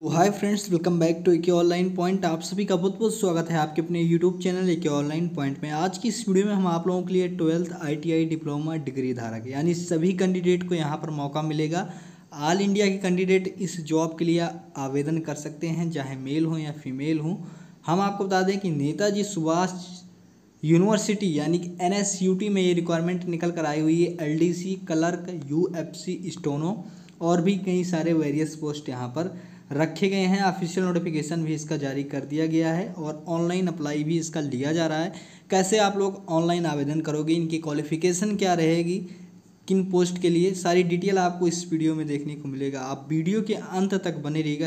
Hi friends, welcome back to AK online point. आप सभी का बहुत बहुत स्वागत है आपके अपने YouTube channel AK online point में। आज की इस वीडियो में हम आप लोगों के लिए 12th ITI डिप्लोमा डिग्री धारक यानी सभी कैंडिडेट को यहां पर मौका मिलेगा। ऑल इंडिया के कैंडिडेट इस जॉब के लिए आवेदन कर सकते हैं, चाहे मेल हो या फीमेल हो। हम आपको बता दें कि नेताजी सुभाष यूनिवर्सिटी यानी कि NSUT में ये रिक्वायरमेंट निकल कर आई हुई है। LDC क्लर्क, UFC स्टोनो और भी कई सारे वेरियस पोस्ट यहाँ पर रखे गए हैं। ऑफिशियल नोटिफिकेशन भी इसका जारी कर दिया गया है और ऑनलाइन अप्लाई भी इसका लिया जा रहा है। कैसे आप लोग ऑनलाइन आवेदन करोगे, इनकी क्वालिफिकेशन क्या रहेगी, किन पोस्ट के लिए, सारी डिटेल आपको इस वीडियो में देखने को मिलेगा। आप वीडियो के अंत तक बने रहिएगा।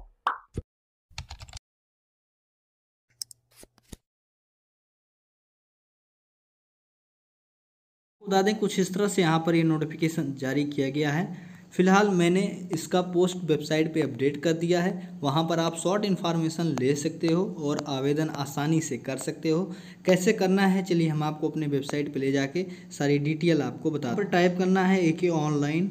बता दें कुछ इस तरह से यहाँ पर ये नोटिफिकेशन जारी किया गया है। फिलहाल मैंने इसका पोस्ट वेबसाइट पे अपडेट कर दिया है, वहाँ पर आप शॉर्ट इन्फॉर्मेशन ले सकते हो और आवेदन आसानी से कर सकते हो। कैसे करना है चलिए हम आपको अपने वेबसाइट पे ले जाके सारी डिटेल आपको बता दें। टाइप करना है एके ऑनलाइन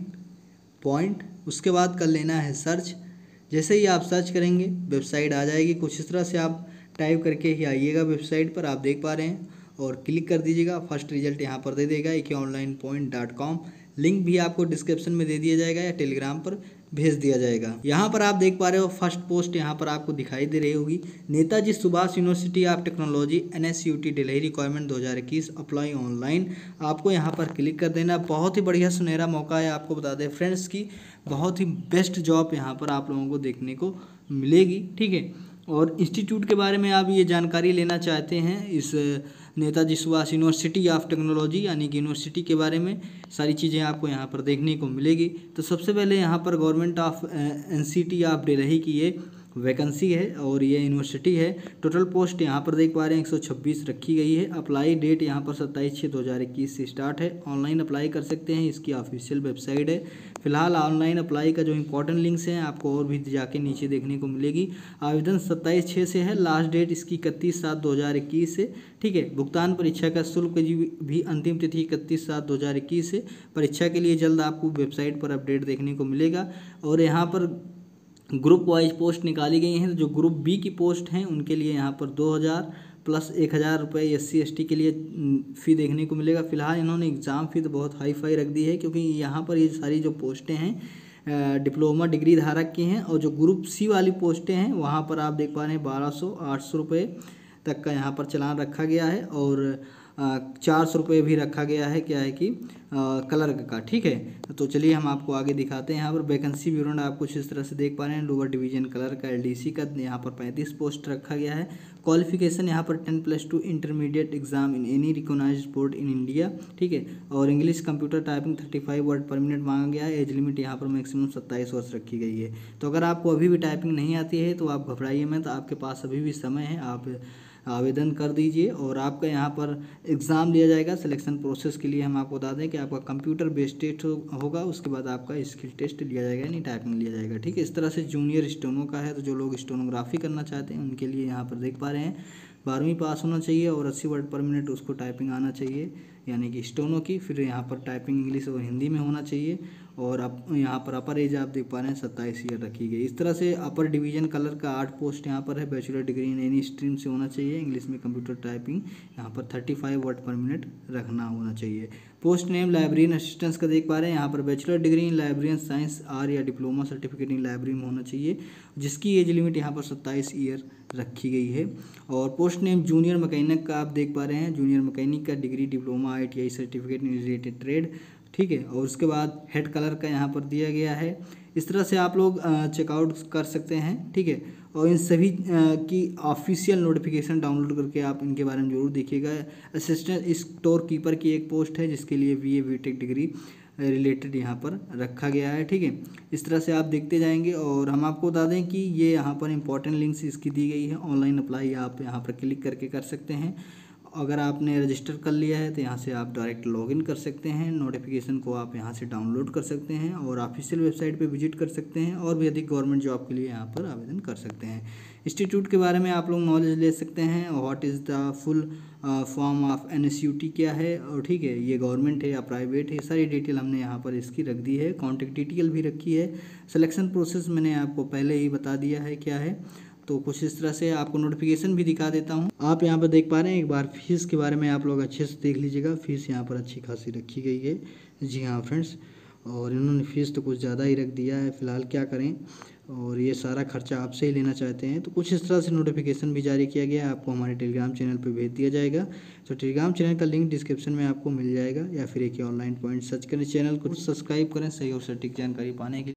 पॉइंट, उसके बाद कर लेना है सर्च। जैसे ही आप सर्च करेंगे वेबसाइट आ जाएगी। कुछ इस तरह से आप टाइप करके ही आइएगा वेबसाइट पर, आप देख पा रहे हैं, और क्लिक कर दीजिएगा। फर्स्ट रिजल्ट यहाँ पर दे देगा ekeonlinepoint.com। लिंक भी आपको डिस्क्रिप्शन में दे दिया जाएगा या टेलीग्राम पर भेज दिया जाएगा। यहाँ पर आप देख पा रहे हो फर्स्ट पोस्ट यहाँ पर आपको दिखाई दे रही होगी, Netaji Subhash university of technology NSUT Delhi requirement 2021 apply online. आपको यहाँ पर क्लिक कर देना। बहुत ही बढ़िया सुनहरा मौका है, आपको बता दें फ्रेंड्स की बहुत ही बेस्ट जॉब यहाँ पर आप लोगों को देखने को मिलेगी। ठीक है, और इंस्टीट्यूट के बारे में आप ये जानकारी लेना चाहते हैं इस Netaji Subhash university of technology यानी कि यूनिवर्सिटी के बारे में, सारी चीज़ें आपको यहाँ पर देखने को मिलेगी। तो सबसे पहले यहाँ पर government of NCT of Delhi की ये वैकेंसी है और ये यूनिवर्सिटी है। टोटल पोस्ट यहाँ पर देख पा रहे हैं 126 रखी गई है। अप्लाई डेट यहाँ पर 27/6/2021 से स्टार्ट है। ऑनलाइन अप्लाई कर सकते हैं, इसकी ऑफिशियल वेबसाइट है। फिलहाल ऑनलाइन अप्लाई का जो इंपॉर्टेंट लिंक्स हैं आपको और भी जाके नीचे देखने को मिलेगी। आवेदन 27/6 से है, लास्ट डेट इसकी 31/7/2021 से। ठीक है, भुगतान परीक्षा का शुल्क भी अंतिम तिथि 31/7/2021 से। परीक्षा के लिए जल्द आपको वेबसाइट पर अपडेट देखने को मिलेगा। और यहाँ पर ग्रुप वाइज पोस्ट निकाली गई हैं। जो ग्रुप बी की पोस्ट हैं उनके लिए यहाँ पर 2000 प्लस 1000 रुपये SC ST के लिए फ़ी देखने को मिलेगा। फिलहाल इन्होंने एग्ज़ाम फ़ी तो बहुत हाई फाई रख दी है, क्योंकि यहाँ पर ये सारी जो पोस्टें हैं डिप्लोमा डिग्री धारक की हैं। और जो ग्रुप सी वाली पोस्टें हैं वहाँ पर आप देख पा रहे हैं 1200-800 रुपये तक का यहाँ पर चालान रखा गया है और 400 रुपये भी रखा गया है, क्या है कि क्लर्क का। ठीक है, तो चलिए हम आपको आगे दिखाते हैं। यहाँ पर वैकेंसी विवरण आप कुछ इस तरह से देख पा रहे हैं। लोअर डिवीजन क्लर्क का LDC का यहाँ पर 35 पोस्ट रखा गया है। क्वालिफिकेशन यहाँ पर 10+2 intermediate exam in any recognised board in India. ठीक है, और English computer typing 35 word per minute मांगा गया है। एज लिमिट यहाँ पर मैक्सिमम 27 वर्ष रखी गई है। तो अगर आपको अभी भी टाइपिंग नहीं आती है तो आप घबराइए मत, आपके पास अभी भी समय है, आप आवेदन कर दीजिए। और आपका यहाँ पर एग्ज़ाम लिया जाएगा। सिलेक्शन प्रोसेस के लिए हम आपको बता दें कि आपका कंप्यूटर बेस्ड टेस्ट होगा, उसके बाद आपका स्किल टेस्ट लिया जाएगा यानी टाइपिंग लिया जाएगा। ठीक है, इस तरह से जूनियर स्टोनो का है, तो जो लोग स्टोनोग्राफी करना चाहते हैं उनके लिए यहाँ पर देख पा रहे हैं 12वीं पास होना चाहिए और 80 वर्ड पर मिनट उसको टाइपिंग आना चाहिए यानी कि स्टोनो की। फिर यहाँ पर टाइपिंग इंग्लिश और हिंदी में होना चाहिए। और अब यहाँ पर अपर एज आप देख पा रहे हैं 27 ईयर रखी गई। इस तरह से अपर डिवीजन कलर का 8 पोस्ट यहाँ पर है। Bachelor degree in any stream से होना चाहिए। इंग्लिश में कंप्यूटर टाइपिंग यहाँ पर 35 वर्ड पर मिनट रखना होना चाहिए। पोस्ट नेम लाइब्रेरियन असिस्टेंट्स का देख पा रहे हैं, यहाँ पर bachelor degree in librarian science or या डिप्लोमा सर्टिफिकेट इन लाइब्रेरी में होना चाहिए, जिसकी एज लिमिट यहाँ पर 27 ईयर रखी गई है। और पोस्ट नेम जूनियर मैकेनिक का आप देख पा रहे हैं, जूनियर मैकेनिक का degree diploma ITI certificate in related trade. ठीक है, और उसके बाद हेड कलर का यहाँ पर दिया गया है। इस तरह से आप लोग चेकआउट कर सकते हैं। ठीक है, और इन सभी की ऑफिशियल नोटिफिकेशन डाउनलोड करके आप इनके बारे में जरूर देखिएगा। असिस्टेंट स्टोर कीपर की एक पोस्ट है जिसके लिए BA BTech डिग्री रिलेटेड यहाँ पर रखा गया है। ठीक है, इस तरह से आप देखते जाएंगे। और हम आपको बता दें कि ये यहाँ पर इंपॉर्टेंट लिंक्स इसकी दी गई है। ऑनलाइन अप्लाई आप यहाँ पर क्लिक करके कर सकते हैं। अगर आपने रजिस्टर कर लिया है तो यहाँ से आप डायरेक्ट लॉगिन कर सकते हैं। नोटिफिकेशन को आप यहाँ से डाउनलोड कर सकते हैं और ऑफिशियल वेबसाइट पे विजिट कर सकते हैं और भी अधिक गवर्नमेंट जॉब के लिए यहाँ पर आवेदन कर सकते हैं। इंस्टीट्यूट के बारे में आप लोग नॉलेज ले सकते हैं। What is the full form of NSUT क्या है, और ठीक है ये गवर्नमेंट है या प्राइवेट है, सारी डिटेल हमने यहाँ पर इसकी रख दी है। कॉन्टैक्ट डिटेल भी रखी है। सिलेक्शन प्रोसेस मैंने आपको पहले ही बता दिया है क्या है। तो कुछ इस तरह से आपको नोटिफिकेशन भी दिखा देता हूँ। आप यहाँ पर देख पा रहे हैं। एक बार फीस के बारे में आप लोग अच्छे से देख लीजिएगा। फीस यहाँ पर अच्छी खासी रखी गई है। जी हाँ फ्रेंड्स, और इन्होंने फीस तो कुछ ज़्यादा ही रख दिया है। फ़िलहाल क्या करें, और ये सारा खर्चा आपसे ही लेना चाहते हैं। तो कुछ इस तरह से नोटिफिकेशन भी जारी किया गया है। आपको हमारे टेलीग्राम चैनल पर भेज दिया जाएगा। तो टेलीग्राम चैनल का लिंक डिस्क्रिप्शन में आपको मिल जाएगा, या फिर एक ऑनलाइन पॉइंट सर्च करें। चैनल को सब्सक्राइब करें सही और सटीक जानकारी पाने के लिए।